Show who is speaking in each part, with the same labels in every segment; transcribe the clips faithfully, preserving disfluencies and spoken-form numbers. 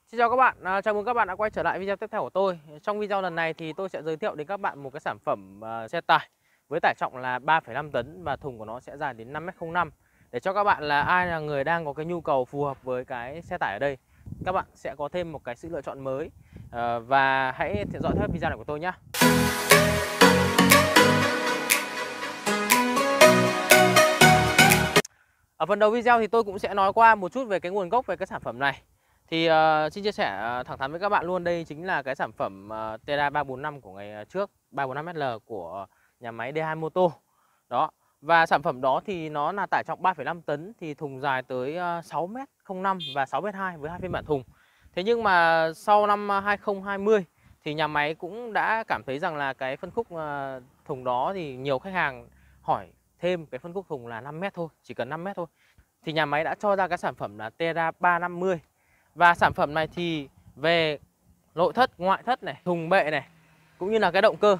Speaker 1: Xin chào các bạn, à, chào mừng các bạn đã quay trở lại video tiếp theo của tôi. Trong video lần này thì tôi sẽ giới thiệu đến các bạn một cái sản phẩm à, xe tải với tải trọng là ba phẩy năm tấn và thùng của nó sẽ dài đến năm mét không năm. Để cho các bạn là ai là người đang có cái nhu cầu phù hợp với cái xe tải ở đây, các bạn sẽ có thêm một cái sự lựa chọn mới. À, và hãy theo dõi hết video này của tôi nhé. Ở phần đầu video thì tôi cũng sẽ nói qua một chút về cái nguồn gốc về cái sản phẩm này. Thì uh, xin chia sẻ uh, thẳng thắn với các bạn luôn, đây chính là cái sản phẩm uh, Terra ba bốn năm của ngày trước, ba bốn năm S L của nhà máy D hai Moto. Đó. Và sản phẩm đó thì nó là tải trọng ba phẩy năm tấn, thì thùng dài tới uh, sáu mét không năm và sáu mét hai với hai phiên bản thùng. Thế nhưng mà sau năm hai không hai không thì nhà máy cũng đã cảm thấy rằng là cái phân khúc uh, thùng đó thì nhiều khách hàng hỏi thêm cái phân khúc thùng là năm mét thôi, chỉ cần năm mét thôi. Thì nhà máy đã cho ra cái sản phẩm là Terra ba năm mươi. Và sản phẩm này thì về nội thất, ngoại thất này, thùng bệ này, cũng như là cái động cơ,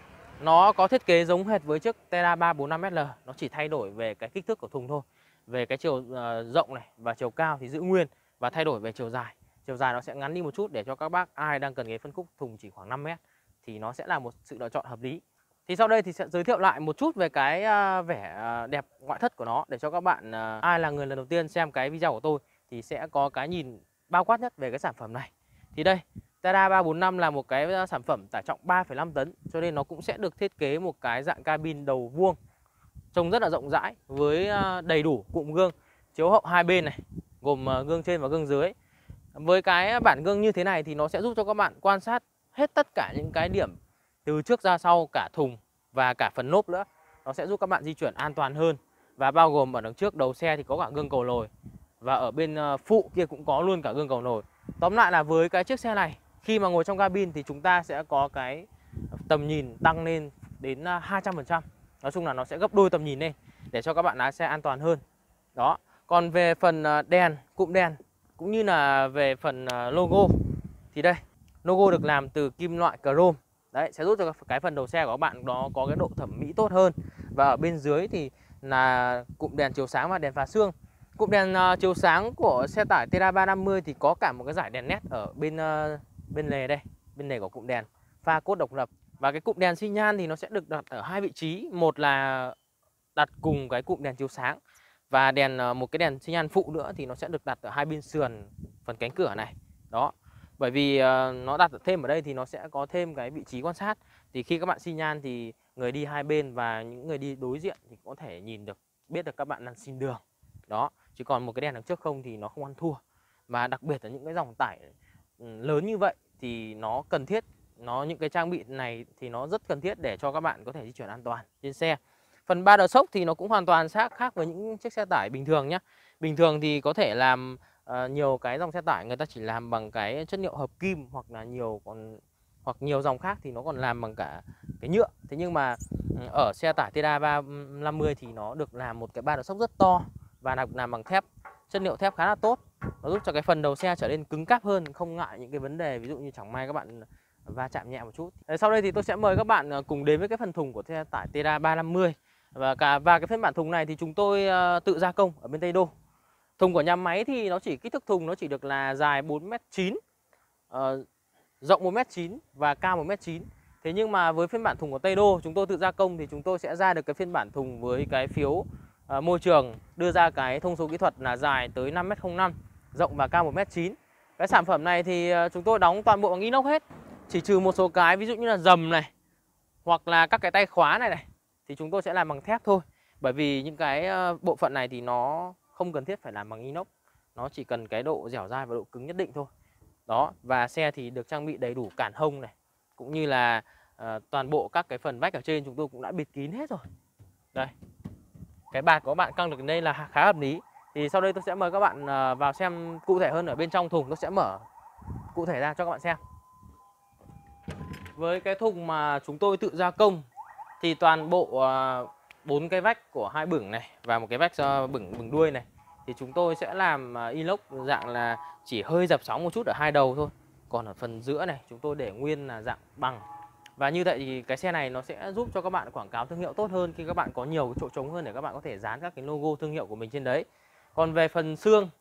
Speaker 1: nó có thiết kế giống hệt với chiếc Terra ba bốn năm S L. Nó chỉ thay đổi về cái kích thước của thùng thôi. Về cái chiều uh, rộng này và chiều cao thì giữ nguyên, và thay đổi về chiều dài. Chiều dài nó sẽ ngắn đi một chút để cho các bác ai đang cần cái phân khúc thùng chỉ khoảng năm mét thì nó sẽ là một sự lựa chọn hợp lý. Thì sau đây thì sẽ giới thiệu lại một chút về cái uh, vẻ uh, đẹp ngoại thất của nó, để cho các bạn uh, ai là người lần đầu tiên xem cái video của tôi thì sẽ có cái nhìn bao quát nhất về cái sản phẩm này. Thì đây, Terra ba bốn năm là một cái sản phẩm tải trọng ba phẩy năm tấn, cho nên nó cũng sẽ được thiết kế một cái dạng cabin đầu vuông, trông rất là rộng rãi với đầy đủ cụm gương chiếu hậu hai bên này, gồm gương trên và gương dưới. Với cái bản gương như thế này thì nó sẽ giúp cho các bạn quan sát hết tất cả những cái điểm từ trước ra sau, cả thùng và cả phần lốp nữa. Nó sẽ giúp các bạn di chuyển an toàn hơn, và bao gồm ở đằng trước đầu xe thì có cả gương cầu lồi, và ở bên phụ kia cũng có luôn cả gương cầu nồi. Tóm lại là với cái chiếc xe này, khi mà ngồi trong cabin thì chúng ta sẽ có cái tầm nhìn tăng lên đến hai trăm phần trăm. Nói chung là nó sẽ gấp đôi tầm nhìn lên để cho các bạn lái xe an toàn hơn. Đó. Còn về phần đèn, cụm đèn cũng như là về phần logo thì đây, logo được làm từ kim loại chrome. Đấy, sẽ giúp cho cái phần đầu xe của các bạn nó có cái độ thẩm mỹ tốt hơn. Và ở bên dưới thì là cụm đèn chiếu sáng và đèn phá xương. Cụm đèn uh, chiếu sáng của xe tải Terra ba năm mươi thì có cả một cái dải đèn led ở bên uh, bên lề đây, bên lề của cụm đèn, pha cốt độc lập. Và cái cụm đèn xi nhan thì nó sẽ được đặt ở hai vị trí, một là đặt cùng cái cụm đèn chiếu sáng, và đèn uh, một cái đèn xi nhan phụ nữa thì nó sẽ được đặt ở hai bên sườn phần cánh cửa này. Đó. Bởi vì uh, nó đặt thêm ở đây thì nó sẽ có thêm cái vị trí quan sát. Thì khi các bạn xi nhan thì người đi hai bên và những người đi đối diện thì có thể nhìn được, biết được các bạn đang xin đường. Đó, chứ còn một cái đèn đằng trước không thì nó không ăn thua. Và đặc biệt là những cái dòng tải lớn như vậy thì nó cần thiết, nó những cái trang bị này thì nó rất cần thiết để cho các bạn có thể di chuyển an toàn trên xe. Phần ba đờ sốc thì nó cũng hoàn toàn khác khác với những chiếc xe tải bình thường nhé. Bình thường thì có thể làm uh, nhiều cái dòng xe tải người ta chỉ làm bằng cái chất liệu hợp kim, hoặc là nhiều còn hoặc nhiều dòng khác thì nó còn làm bằng cả cái nhựa. Thế nhưng mà ở xe tải Terra ba năm mươi thì nó được làm một cái ba đờ sốc rất to và làm, làm bằng thép, chất liệu thép khá là tốt. Nó giúp cho cái phần đầu xe trở nên cứng cáp hơn, không ngại những cái vấn đề ví dụ như chẳng may các bạn va chạm nhẹ một chút. Sau đây thì tôi sẽ mời các bạn cùng đến với cái phần thùng của xe tải Terra ba năm mươi. Và cả và cái phiên bản thùng này thì chúng tôi tự gia công ở bên Tây Đô. Thùng của nhà máy thì nó chỉ kích thước thùng nó chỉ được là dài bốn mét chín, uh, rộng một mét chín và cao một mét chín. Thế nhưng mà với phiên bản thùng của Tây Đô chúng tôi tự gia công thì chúng tôi sẽ ra được cái phiên bản thùng với cái phiếu À, môi trường đưa ra cái thông số kỹ thuật là dài tới năm mét không năm, rộng và cao một mét chín. Cái sản phẩm này thì chúng tôi đóng toàn bộ bằng inox hết, chỉ trừ một số cái ví dụ như là dầm này hoặc là các cái tay khóa này này thì chúng tôi sẽ làm bằng thép thôi. Bởi vì những cái bộ phận này thì nó không cần thiết phải làm bằng inox, nó chỉ cần cái độ dẻo dai và độ cứng nhất định thôi. Đó, và xe thì được trang bị đầy đủ cản hông này, cũng như là uh, toàn bộ các cái phần vách ở trên chúng tôi cũng đã bịt kín hết rồi. Đây, cái bạt của các bạn căng được đến đây là khá hợp lý. Thì sau đây tôi sẽ mời các bạn vào xem cụ thể hơn ở bên trong thùng. Tôi sẽ mở cụ thể ra cho các bạn xem. Với cái thùng mà chúng tôi tự gia công thì toàn bộ bốn cái vách của hai bửng này và một cái vách bửng bửng đuôi này thì chúng tôi sẽ làm inox dạng là chỉ hơi dập sóng một chút ở hai đầu thôi. Còn ở phần giữa này chúng tôi để nguyên là dạng bằng. Và như vậy thì cái xe này nó sẽ giúp cho các bạn quảng cáo thương hiệu tốt hơn khi các bạn có nhiều cái chỗ trống hơn để các bạn có thể dán các cái logo thương hiệu của mình trên đấy. Còn về phần xương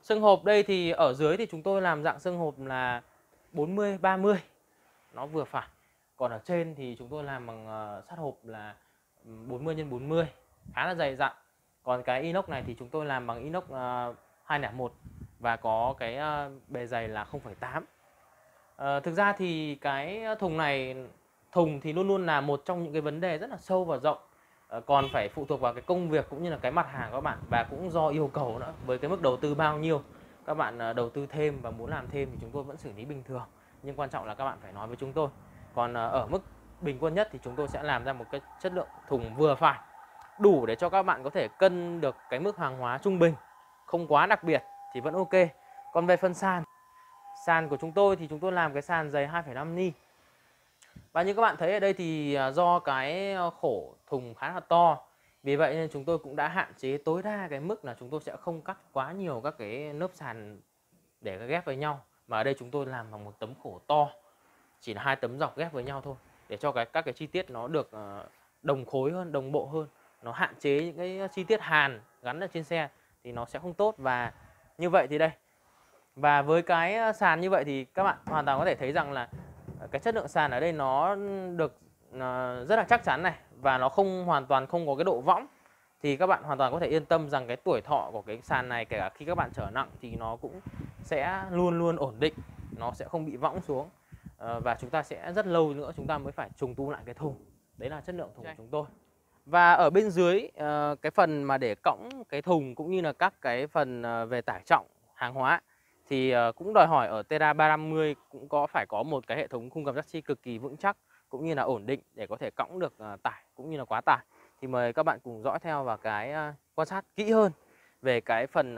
Speaker 1: Xương hộp đây thì ở dưới thì chúng tôi làm dạng xương hộp là bốn mươi ba mươi, nó vừa phải. Còn ở trên thì chúng tôi làm bằng uh, sắt hộp là bốn mươi nhân bốn mươi, khá là dày dặn. Còn cái inox này thì chúng tôi làm bằng inox uh, hai không một và có cái uh, bề dày là không phẩy tám. Uh, thực ra thì cái thùng này, thùng thì luôn luôn là một trong những cái vấn đề rất là sâu và rộng. Uh, còn phải phụ thuộc vào cái công việc cũng như là cái mặt hàng các bạn, và cũng do yêu cầu nữa. Với cái mức đầu tư bao nhiêu, các bạn uh, đầu tư thêm và muốn làm thêm thì chúng tôi vẫn xử lý bình thường. Nhưng quan trọng là các bạn phải nói với chúng tôi. Còn uh, ở mức bình quân nhất thì chúng tôi sẽ làm ra một cái chất lượng thùng vừa phải, đủ để cho các bạn có thể cân được cái mức hàng hóa trung bình, không quá đặc biệt thì vẫn ok. Còn về phần sàn, sàn của chúng tôi thì chúng tôi làm cái sàn dày hai phẩy năm ni. Và như các bạn thấy ở đây thì do cái khổ thùng khá là to, vì vậy nên chúng tôi cũng đã hạn chế tối đa cái mức là chúng tôi sẽ không cắt quá nhiều các cái lớp sàn để ghép với nhau. Mà ở đây chúng tôi làm bằng một tấm khổ to, chỉ là hai tấm dọc ghép với nhau thôi, để cho cái các cái chi tiết nó được đồng khối hơn, đồng bộ hơn. Nó hạn chế những cái chi tiết hàn gắn ở trên xe thì nó sẽ không tốt. Và như vậy thì đây, và với cái sàn như vậy thì các bạn hoàn toàn có thể thấy rằng là cái chất lượng sàn ở đây nó được rất là chắc chắn này, và nó không hoàn toàn không có cái độ võng. Thì các bạn hoàn toàn có thể yên tâm rằng cái tuổi thọ của cái sàn này, kể cả khi các bạn chở nặng thì nó cũng sẽ luôn luôn ổn định, nó sẽ không bị võng xuống. Và chúng ta sẽ rất lâu nữa chúng ta mới phải trùng tu lại cái thùng. Đấy là chất lượng thùng của chúng tôi. Và ở bên dưới cái phần mà để cõng cái thùng cũng như là các cái phần về tải trọng hàng hóa thì cũng đòi hỏi ở Terra ba năm mươi cũng có phải có một cái hệ thống khung gầm chassis cực kỳ vững chắc cũng như là ổn định để có thể cõng được tải cũng như là quá tải. Thì mời các bạn cùng dõi theo và cái quan sát kỹ hơn về cái phần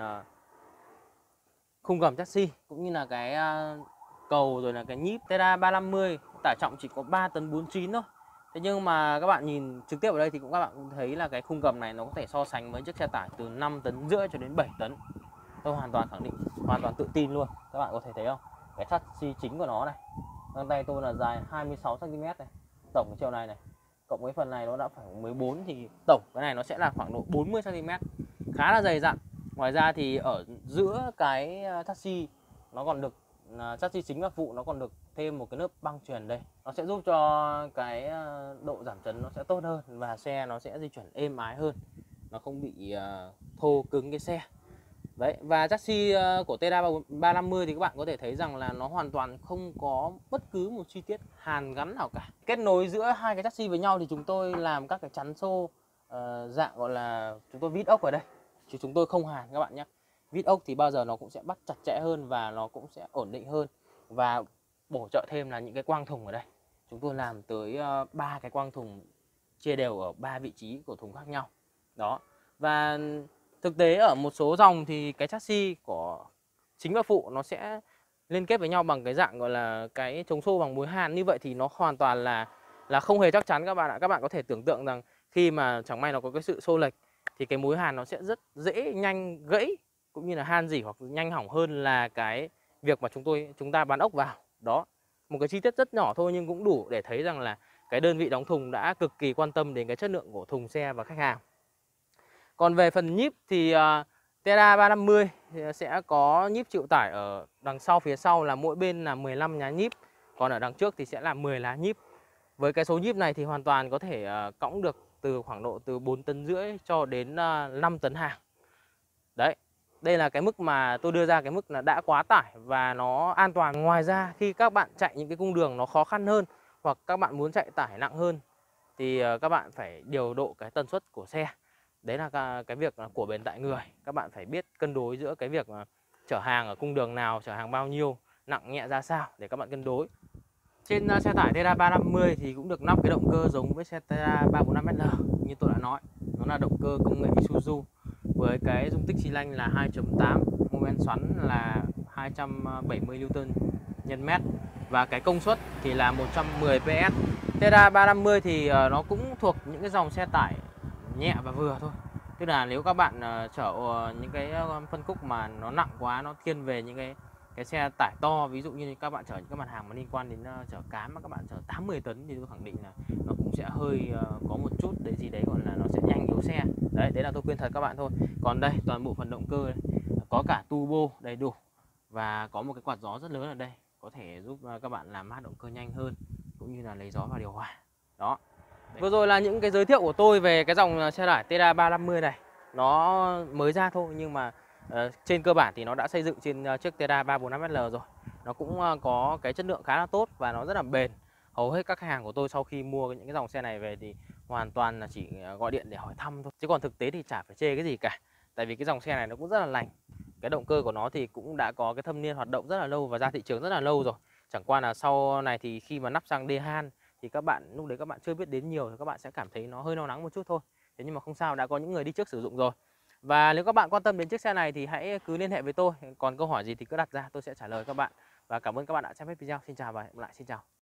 Speaker 1: khung gầm chassis cũng như là cái cầu rồi là cái nhíp. Terra ba năm mươi tải trọng chỉ có ba tấn bốn mươi chín thôi. Thế nhưng mà các bạn nhìn trực tiếp ở đây thì cũng các bạn cũng thấy là cái khung gầm này nó có thể so sánh với chiếc xe tải từ năm tấn rưỡi cho đến bảy tấn. Tôi hoàn toàn khẳng định, hoàn toàn tự tin luôn. Các bạn có thể thấy không? Cái chassis chính của nó này, găng tay tôi là dài hai mươi sáu xăng ti mét này, tổng cái chiều này này, cộng với phần này nó đã phải mười bốn, thì tổng cái này nó sẽ là khoảng độ bốn mươi xăng ti mét, khá là dày dặn. Ngoài ra thì ở giữa cái chassis nó còn được, chassis chính và phụ nó còn được thêm một cái lớp băng chuyền đây. Nó sẽ giúp cho cái độ giảm chấn nó sẽ tốt hơn và xe nó sẽ di chuyển êm ái hơn, nó không bị uh, thô cứng cái xe. Đấy, và chassis của Terra ba năm mươi thì các bạn có thể thấy rằng là nó hoàn toàn không có bất cứ một chi tiết hàn gắn nào cả. Kết nối giữa hai cái chassis với nhau thì chúng tôi làm các cái chắn xô uh, dạng gọi là chúng tôi vít ốc ở đây, chứ chúng tôi không hàn các bạn nhé. Vít ốc thì bao giờ nó cũng sẽ bắt chặt chẽ hơn và nó cũng sẽ ổn định hơn. Và bổ trợ thêm là những cái quang thùng ở đây, chúng tôi làm tới ba uh, cái quang thùng chia đều ở ba vị trí của thùng khác nhau. Đó. Và thực tế ở một số dòng thì cái chassis của chính và phụ nó sẽ liên kết với nhau bằng cái dạng gọi là cái chống xô bằng mối hàn. Như vậy thì nó hoàn toàn là là không hề chắc chắn các bạn ạ. Các bạn có thể tưởng tượng rằng khi mà chẳng may nó có cái sự xô lệch thì cái mối hàn nó sẽ rất dễ nhanh gãy cũng như là han rỉ hoặc nhanh hỏng hơn là cái việc mà chúng tôi chúng ta bán ốc vào. Đó, một cái chi tiết rất nhỏ thôi nhưng cũng đủ để thấy rằng là cái đơn vị đóng thùng đã cực kỳ quan tâm đến cái chất lượng của thùng xe và khách hàng. Còn về phần nhíp thì uh, Terra ba năm mươi sẽ có nhíp chịu tải ở đằng sau, phía sau là mỗi bên là mười lăm nhá nhíp, còn ở đằng trước thì sẽ là mười lá nhíp. Với cái số nhíp này thì hoàn toàn có thể uh, cõng được từ khoảng độ từ bốn tấn rưỡi cho đến uh, năm tấn hàng. Đấy, đây là cái mức mà tôi đưa ra, cái mức là đã quá tải và nó an toàn. Ngoài ra khi các bạn chạy những cái cung đường nó khó khăn hơn hoặc các bạn muốn chạy tải nặng hơn thì uh, các bạn phải điều độ cái tần suất của xe. Đấy là cái việc của bền tại người. Các bạn phải biết cân đối giữa cái việc chở hàng ở cung đường nào, chở hàng bao nhiêu, nặng nhẹ ra sao để các bạn cân đối. Trên xe tải Terra ba năm mươi thì cũng được lắp cái động cơ giống với xe Terra ba bốn năm S L như tôi đã nói. Nó là động cơ công nghệ Isuzu với cái dung tích xi lanh là hai chấm tám, mô men xoắn là hai trăm bảy mươi Newton nhân mét và cái công suất thì là một trăm mười P S. Terra ba năm mươi thì nó cũng thuộc những cái dòng xe tải nhẹ và vừa thôi. Tức là nếu các bạn uh, chở uh, những cái uh, phân khúc mà nó nặng quá, nó thiên về những cái cái xe tải to, ví dụ như các bạn chở những cái mặt hàng mà liên quan đến uh, chở cám mà các bạn chở tám mươi tấn thì tôi khẳng định là nó cũng sẽ hơi uh, có một chút đấy gì đấy gọi là nó sẽ nhanh yếu xe. Đấy, đấy là tôi khuyên thật các bạn thôi. Còn đây toàn bộ phần động cơ này, có cả turbo đầy đủ và có một cái quạt gió rất lớn ở đây, có thể giúp các bạn làm mát động cơ nhanh hơn cũng như là lấy gió vào điều hòa. Đó. Vừa rồi là những cái giới thiệu của tôi về cái dòng xe tải Teda ba năm mươi này. Nó mới ra thôi nhưng mà uh, trên cơ bản thì nó đã xây dựng trên uh, chiếc Teda ba bốn năm S L rồi. Nó cũng uh, có cái chất lượng khá là tốt và nó rất là bền. Hầu hết các khách hàng của tôi sau khi mua những cái dòng xe này về thì hoàn toàn là chỉ gọi điện để hỏi thăm thôi. Chứ còn thực tế thì chả phải chê cái gì cả. Tại vì cái dòng xe này nó cũng rất là lành. Cái động cơ của nó thì cũng đã có cái thâm niên hoạt động rất là lâu và ra thị trường rất là lâu rồi. Chẳng qua là sau này thì khi mà nắp xăng Dehan thì các bạn lúc đấy các bạn chưa biết đến nhiều thì các bạn sẽ cảm thấy nó hơi lo lắng một chút thôi. Thế nhưng mà không sao, đã có những người đi trước sử dụng rồi. Và nếu các bạn quan tâm đến chiếc xe này thì hãy cứ liên hệ với tôi. Còn câu hỏi gì thì cứ đặt ra, tôi sẽ trả lời các bạn. Và cảm ơn các bạn đã xem hết video. Xin chào và hẹn gặp lại. Xin chào.